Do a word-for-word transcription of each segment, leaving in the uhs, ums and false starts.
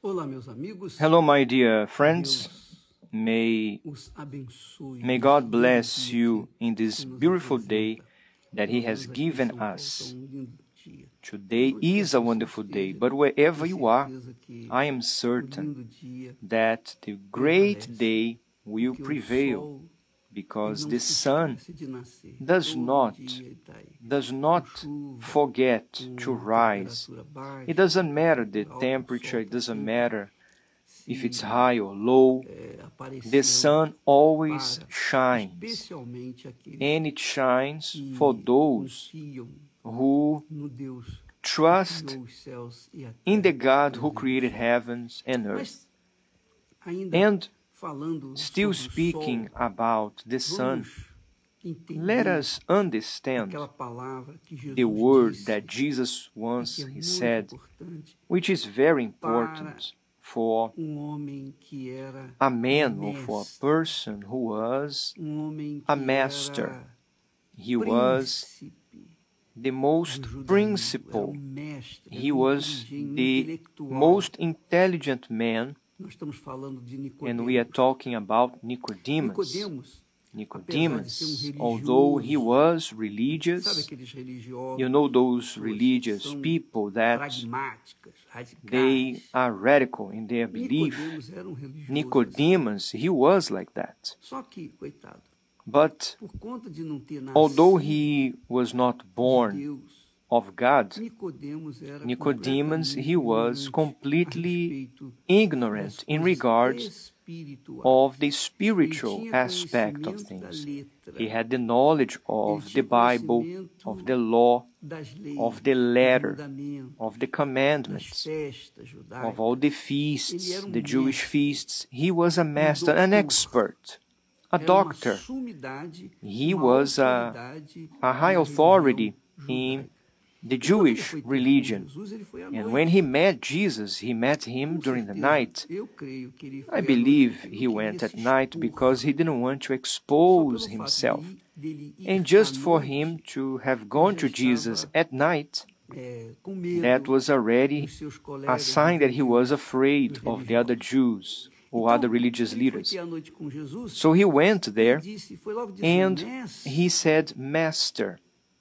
Hello, my dear friends. May, may God bless you in this beautiful day that He has given us. Today is a wonderful day, but wherever you are, I am certain that the great day will prevail, because the sun does not, does not forget to rise. It doesn't matter the temperature, it doesn't matter if it's high or low, the sun always shines, and it shines for those who trust in the God who created heavens and earth. And still speaking about the sun, let us understand the word that Jesus once he said, which is very important for a man or for a person who was a master. He was the most principal. He was the most intelligent man, and we are talking about Nicodemus. Nicodemus, although he was religious, you know those religious people that they are radical in their belief. Nicodemus, he was like that. But although he was not born of God, Nicodemus, he was completely ignorant in regards of the spiritual aspect of things. He had the knowledge of the Bible, of the law, of the letter, of the commandments, of all the feasts, the Jewish feasts. He was a master, an expert, a doctor. He was a, a high authority in the Jewish religion. And when he met Jesus, he met him during the night. I believe he went at night because he didn't want to expose himself. And just for him to have gone to Jesus at night, that was already a sign that he was afraid of the other Jews or other religious leaders. So he went there and he said, Master,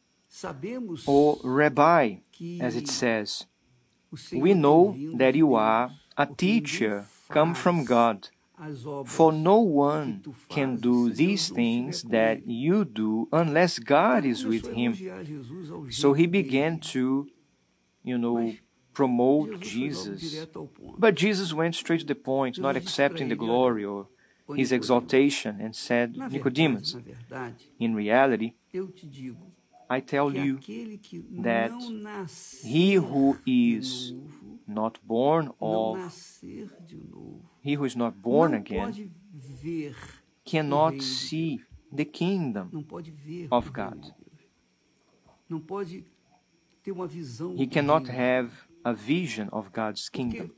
or Rabbi, as it says, we know that you are a teacher come from God, for no one can do these things that you do unless God is with him. So he began to, you know, promote Jesus. But Jesus went straight to the point, not accepting the glory or his exaltation, and said, Nicodemus, in reality, I tell you that he who is not born of, he who is not born again, cannot see the kingdom of God. He cannot have a vision of God's kingdom.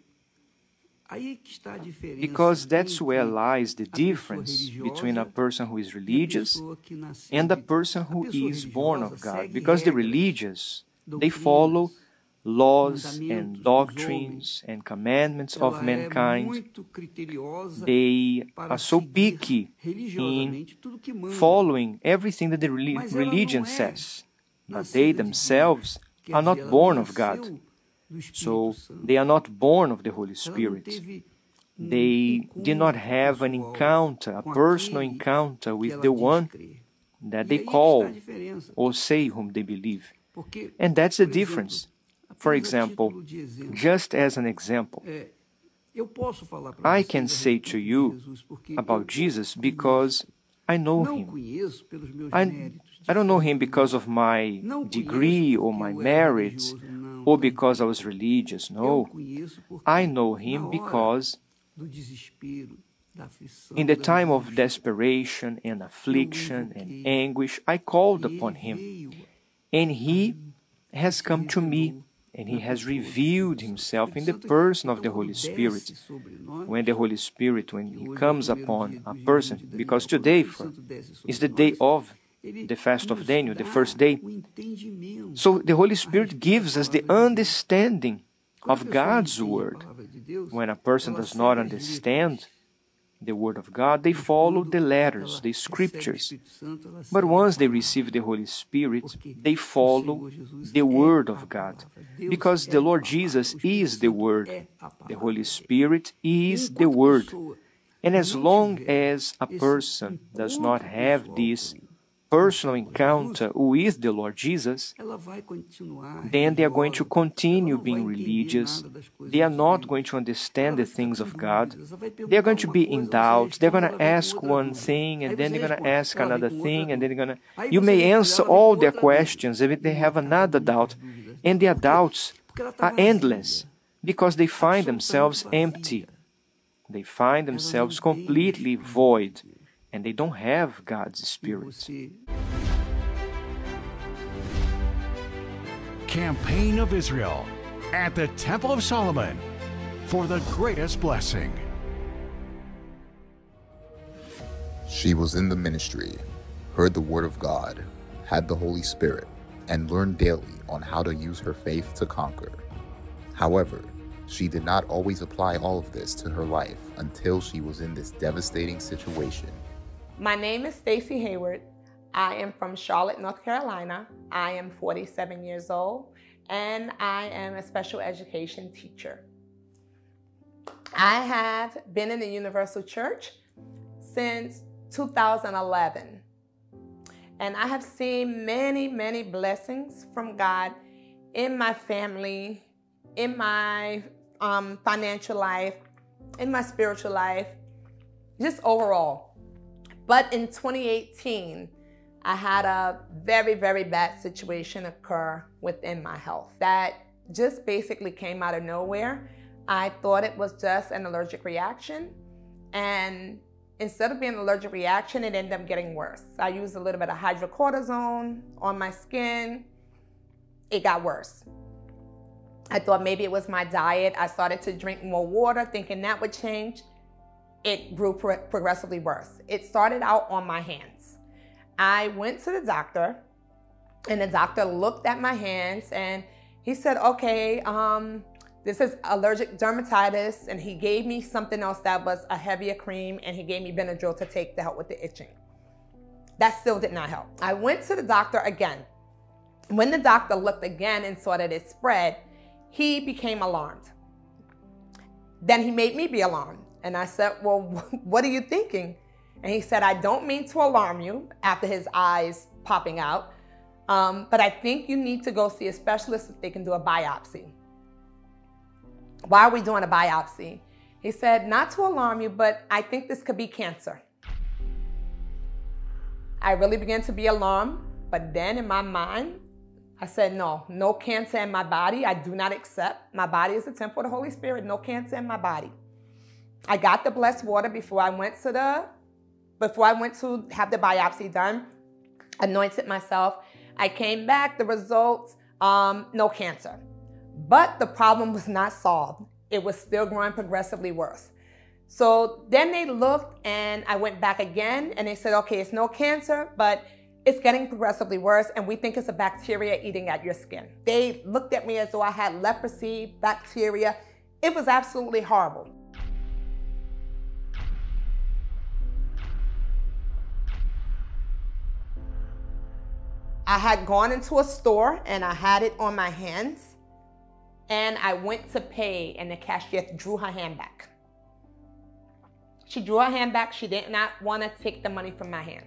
Because that's where lies the difference between a person who is religious and a person who is born of God. Because the religious, they follow laws and doctrines and commandments of mankind. They are so picky in following everything that the religion says. But they themselves are not born of God. So they are not born of the Holy Spirit. They did not have an encounter, a personal encounter with the one that they call or say whom they believe. And that's the difference. For example, just as an example, I can say to you about Jesus because I know him. I, I don't know him because of my degree or my merits, or because I was religious. No, I know him because in the time of desperation and affliction and anguish, I called upon him, and he has come to me, and he has revealed himself in the person of the Holy Spirit. When the Holy Spirit, when he comes upon a person, because today for, is the day of the fast of Daniel, the first day. So the Holy Spirit gives us the understanding of God's Word. when a person does not understand the Word of God, they follow the letters, the scriptures. But once they receive the Holy Spirit, they follow the Word of God. Because the Lord Jesus is the Word. The Holy Spirit is the Word. And as long as a person does not have this personal encounter with the Lord Jesus, then they are going to continue being religious. They are not going to understand the things of God. They are going to be in doubt. They're going to ask one thing, and then they're going to ask another thing, and then they're going to... You may answer all their questions if they have another doubt, and their doubts are endless because they find themselves empty. They find themselves completely void, and they don't have God's Spirit. Campaign of Israel at the Temple of Solomon for the greatest blessing. She was in the ministry, heard the Word of God, had the Holy Spirit, and learned daily on how to use her faith to conquer. However, she did not always apply all of this to her life until she was in this devastating situation. My name is Stacey Hayward. I am from Charlotte, North Carolina. I am forty-seven years old, and I am a special education teacher. I have been in the Universal Church since two thousand eleven, and I have seen many, many blessings from God in my family, in my um, financial life, in my spiritual life, just overall. But in twenty eighteen, I had a very, very bad situation occur within my health that just basically came out of nowhere. I thought it was just an allergic reaction, and instead of being an allergic reaction, it ended up getting worse. I used a little bit of hydrocortisone on my skin. It got worse. I thought maybe it was my diet. I started to drink more water, thinking that would change. It grew pro progressively worse. It started out on my hands. I went to the doctor, and the doctor looked at my hands, and he said, okay, um, this is allergic dermatitis, and he gave me something else that was a heavier cream, and he gave me Benadryl to take to help with the itching. That still did not help. I went to the doctor again. When the doctor looked again and saw that it spread, he became alarmed. Then he made me be alarmed. And I said, well, what are you thinking? And he said, I don't mean to alarm you, after his eyes popping out, um, but I think you need to go see a specialist if they can do a biopsy. Why are we doing a biopsy? He said, not to alarm you, but I think this could be cancer. I really began to be alarmed, but then in my mind, I said, no, no cancer in my body. I do not accept. My body is a temple of the Holy Spirit. No cancer in my body. I got the blessed water before I went to the, before I went to have the biopsy done, anointed myself. I came back, the results, um, no cancer. But the problem was not solved. It was still growing progressively worse. So then they looked, and I went back again, and they said, okay, it's no cancer, but it's getting progressively worse, and we think it's a bacteria eating at your skin. They looked at me as though I had leprosy, bacteria. It was absolutely horrible. I had gone into a store, and I had it on my hands, and I went to pay, and the cashier drew her hand back. She drew her hand back. She did not want to take the money from my hand.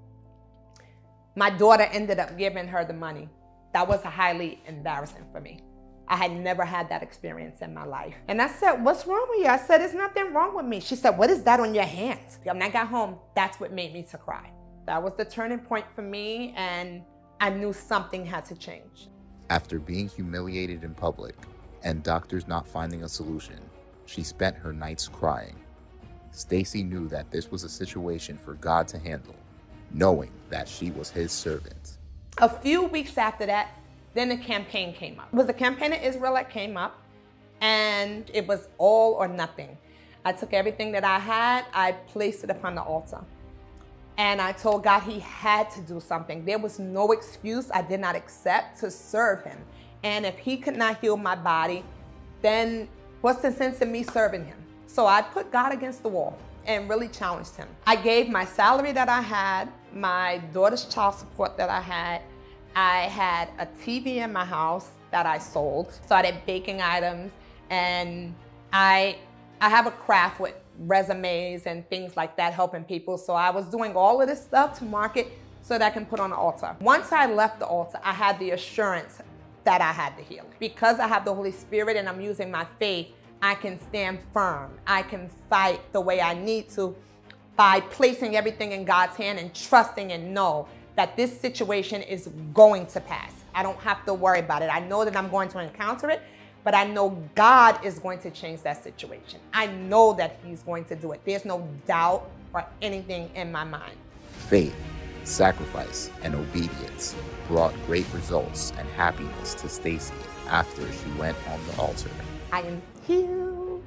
My daughter ended up giving her the money. That was highly embarrassing for me. I had never had that experience in my life. And I said, what's wrong with you? I said, there's nothing wrong with me. She said, what is that on your hands? When I got home, that's what made me to cry. That was the turning point for me, and I knew something had to change. After being humiliated in public and doctors not finding a solution, she spent her nights crying. Stacey knew that this was a situation for God to handle, knowing that she was his servant. A few weeks after that, then the campaign came up. It was the campaign in Israel that came up, and it was all or nothing. I took everything that I had, I placed it upon the altar. And I told God he had to do something. There was no excuse I did not accept to serve him. And if he could not heal my body, then What's the sense in me serving him? So I put God against the wall and really challenged him. I gave my salary that I had, my daughter's child support that I had. I had a T V in my house that I sold. Started baking items, and I, I have a craft with resumes and things like that, helping people. So I was doing all of this stuff to market so that I can put on the altar. Once I left the altar, I had the assurance that I had the healing. Because I have the Holy Spirit and I'm using my faith, I can stand firm. I can fight the way I need to by placing everything in God's hand and trusting and know that this situation is going to pass. I don't have to worry about it. I know that I'm going to encounter it, but I know God is going to change that situation. I know that he's going to do it. There's no doubt or anything in my mind. Faith, sacrifice, and obedience brought great results and happiness to Stacy after she went on the altar. I am healed.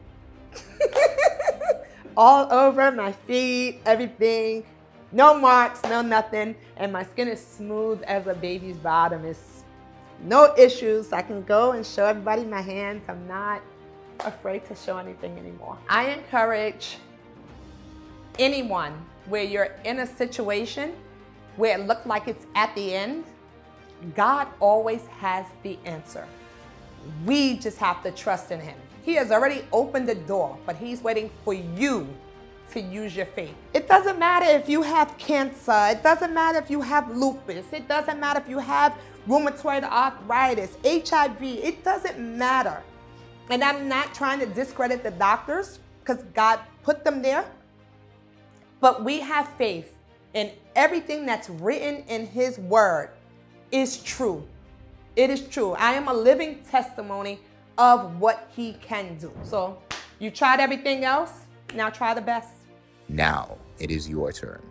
All over my feet, everything. No marks, no nothing. And my skin is smooth as a baby's bottom. It's no issues. I can go and show everybody my hands. I'm not afraid to show anything anymore. I encourage anyone where you're in a situation where it looked like it's at the end, God always has the answer. We just have to trust in him. He has already opened the door, but he's waiting for you to use your faith. It doesn't matter if you have cancer. It doesn't matter if you have lupus. It doesn't matter if you have rheumatoid arthritis, H I V. It doesn't matter. And I'm not trying to discredit the doctors because God put them there. But we have faith in everything that's written in his word is true. It is true. I am a living testimony of what he can do. So you tried everything else, now try the best. Now it is your turn.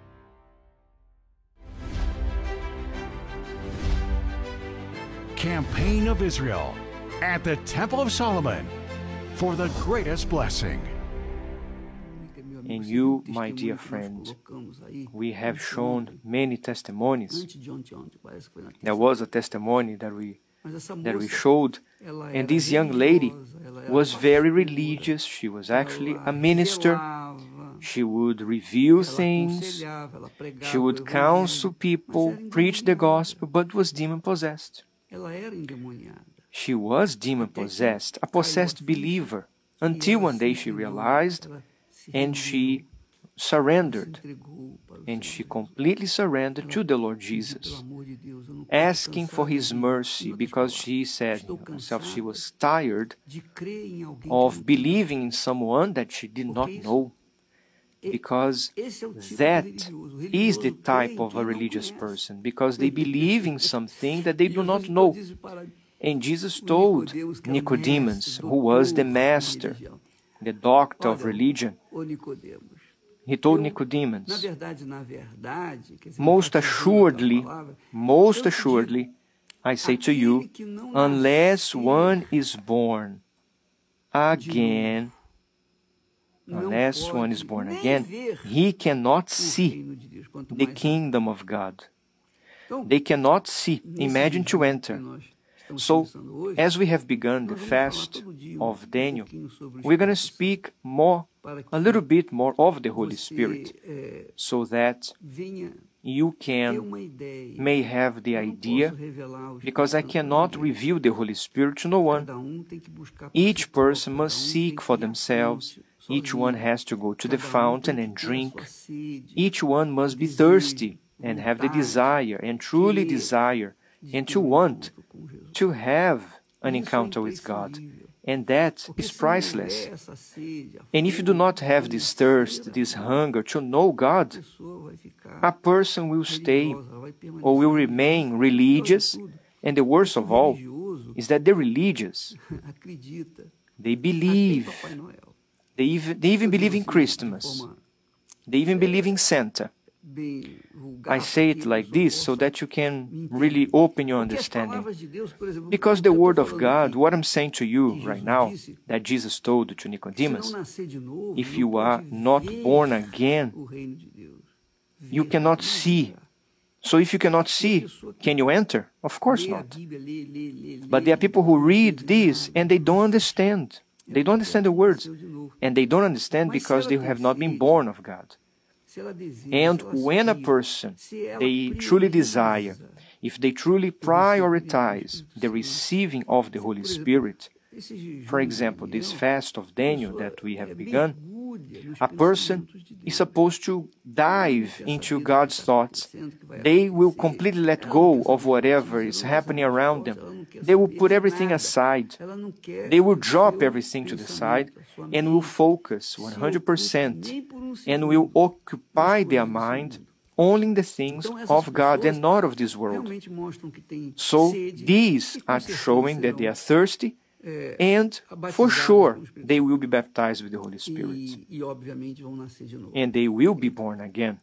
Campaign of Israel at the Temple of Solomon for the greatest blessing. And you, my dear friend, we have shown many testimonies. There was a testimony that we that we showed, and this young lady was very religious. She was actually a minister. She would reveal things. She would counsel people, preach the gospel, but was demon-possessed. She was demon-possessed, a possessed believer, until one day she realized and she surrendered. And she completely surrendered to the Lord Jesus, asking for his mercy, because she said herself she was tired of believing in someone that she did not know, because that is the type of a religious person, because they believe in something that they do not know. And Jesus told Nicodemus, who was the master, the doctor of religion, he told Nicodemus, most assuredly, most assuredly, I say to you, unless one is born again, unless one is born again, he cannot see the kingdom of God. They cannot see. Imagine to enter. So, as we have begun the fast of Daniel, we're going to speak more, a little bit more of the Holy Spirit, so that you can, may have the idea, because I cannot reveal the Holy Spirit to no one. Each person must seek for themselves. Each one has to go to the fountain and drink. Each one must be thirsty and have the desire, and truly desire, and to want to have an encounter with God. And that is priceless. And if you do not have this thirst, this hunger to know God, a person will stay or will remain religious. And the worst of all is that the religious, they believe, they even, they even believe in Christmas, they even believe in Santa. I say it like this so that you can really open your understanding. Because the Word of God, what I'm saying to you right now, that Jesus told to Nicodemus, if you are not born again, you cannot see. So if you cannot see, can you enter? Of course not. But there are people who read this and they don't understand. They don't understand the words. And they don't understand because they have not been born of God. And when a person, they truly desire, if they truly prioritize the receiving of the Holy Spirit, for example, this fast of Daniel that we have begun, a person is supposed to dive into God's thoughts. They will completely let go of whatever is happening around them. They will put everything aside. They will drop everything to the side and will focus one hundred percent and will occupy their mind only in the things of God and not of this world. So these are showing that they are thirsty, and for sure they will be baptized with the Holy Spirit. And they will be born again.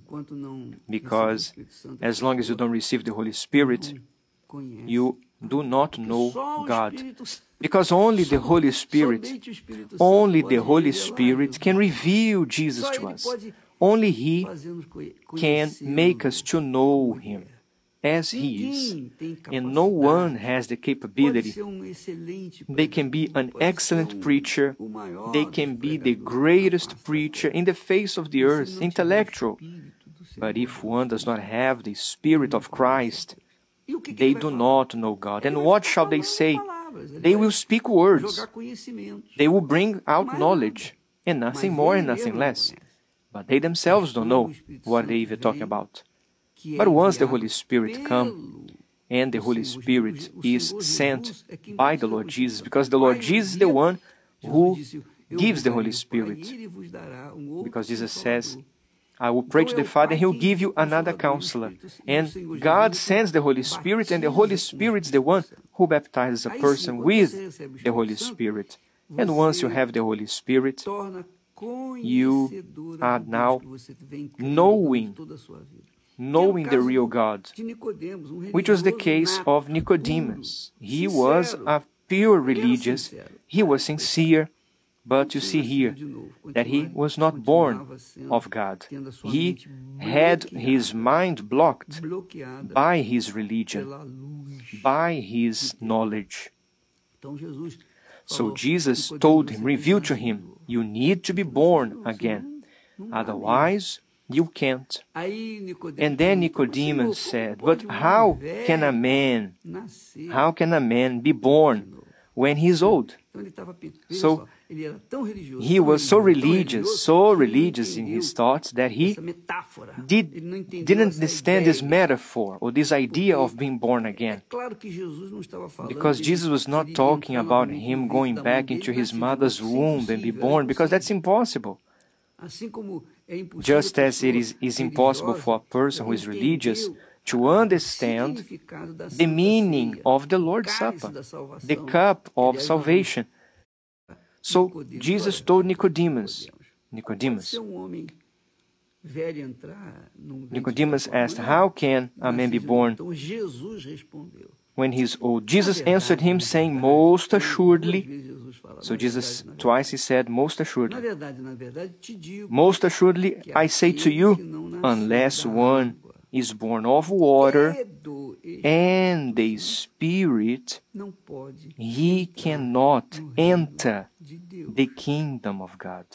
Because as long as you don't receive the Holy Spirit, you do not know God. Because only the Holy Spirit, only the Holy Spirit can reveal Jesus to us. Only He can make us to know Him as He is. And no one has the capability. They can be an excellent preacher. They can be the greatest preacher in the face of the earth, intellectual. But if one does not have the Spirit of Christ, they do not know God. And what shall they say? They will speak words. They will bring out knowledge, and nothing more and nothing less. But they themselves don't know what they even talk about. But once the Holy Spirit comes, and the Holy Spirit is sent by the Lord Jesus, because the Lord Jesus is the one who gives the Holy Spirit. Because Jesus says, I will pray to the Father, and He will give you another counselor. And God sends the Holy Spirit, and the Holy Spirit is the one who baptizes a person with the Holy Spirit. And once you have the Holy Spirit, you are now knowing knowing the real God, which was the case of Nicodemus. He was a pure religious, he was sincere, but you see here that he was not born of God. He had his mind blocked by his religion, by his knowledge. So Jesus told him, revealed to him, you need to be born again, otherwise you can't. And then Nicodemus said, but how can a man, how can a man be born when he is old? So he was so religious, so religious in his thoughts that he did, didn't understand this metaphor or this idea of being born again. Because Jesus was not talking about him going back into his mother's womb and be born, because that's impossible. Just as it is, is impossible for a person who is religious to understand the meaning of the Lord's Supper, the cup of salvation. So Jesus told Nicodemus, Nicodemus, Nicodemus asked, how can a man be born when he is old? Jesus answered him saying, most assuredly. So Jesus, twice he said, most assuredly. Most assuredly, I say to you, unless one is born of water and the Spirit, he cannot enter the kingdom of God.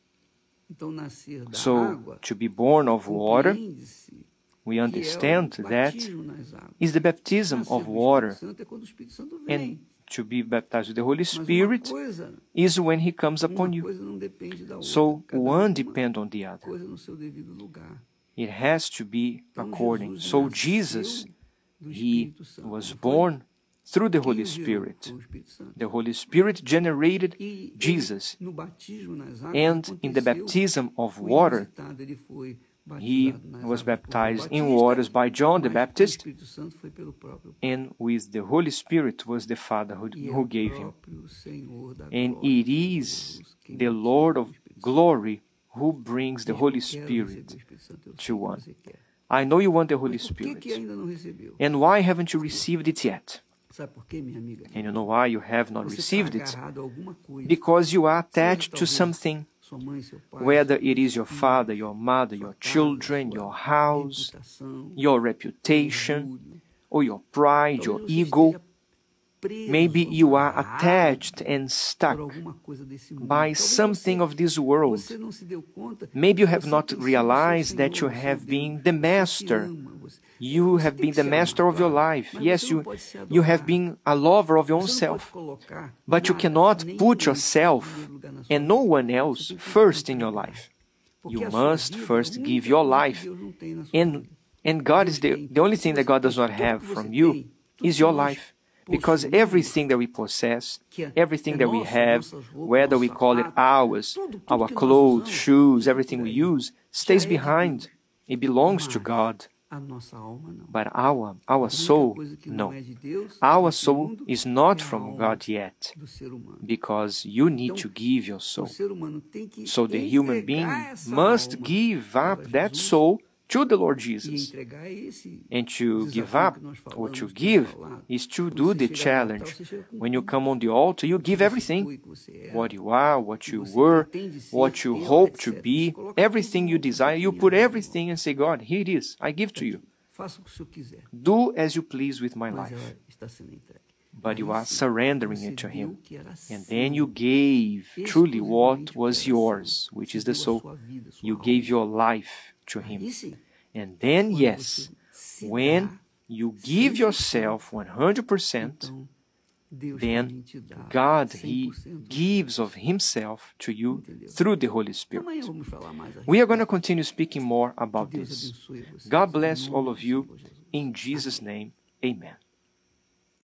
So, to be born of water, we understand that is the baptism of water. And to be baptized with the Holy Spirit is when He comes upon you. So, one depends on the other. It has to be according. So Jesus, He was born through the Holy Spirit. The Holy Spirit generated Jesus. And in the baptism of water, He was baptized in waters by John the Baptist, and with the Holy Spirit was the Father who, who gave Him. And it is the Lord of glory who brings the Holy Spirit to one. I know you want the Holy Spirit. And why haven't you received it yet? And you know why you have not received it? Because you are attached to something. Whether it is your father, your mother, your children, your house, your reputation, or your pride, your ego. Maybe you are attached and stuck by something of this world. Maybe you have not realized that you have been the master. You have been the master of your life. Yes, you, you have been a lover of your own self. But you cannot put yourself and no one else first in your life. You must first give your life. And, and God is the, the only thing that God does not have from you is your life. Because everything that we possess, everything that we have, whether we call it ours, our clothes, shoes, everything we use, stays behind. It belongs to God. But our, our soul, no. Our soul is not from God yet, because you need to give your soul. So the human being must give up that soul to the Lord Jesus. And to give up, or to give, is to do the challenge. When you come on the altar, you give everything. What you are, what you were, what you hope to be, everything you desire, you put everything and say, God, here it is, I give to you. Do as you please with my life. But you are surrendering it to Him. And then you gave truly what was yours, which is the soul. You gave your life to Him. And then, yes, when you give yourself one hundred percent, then God, He gives of Himself to you through the Holy Spirit. We are going to continue speaking more about this. God bless all of you. In Jesus' name, amen.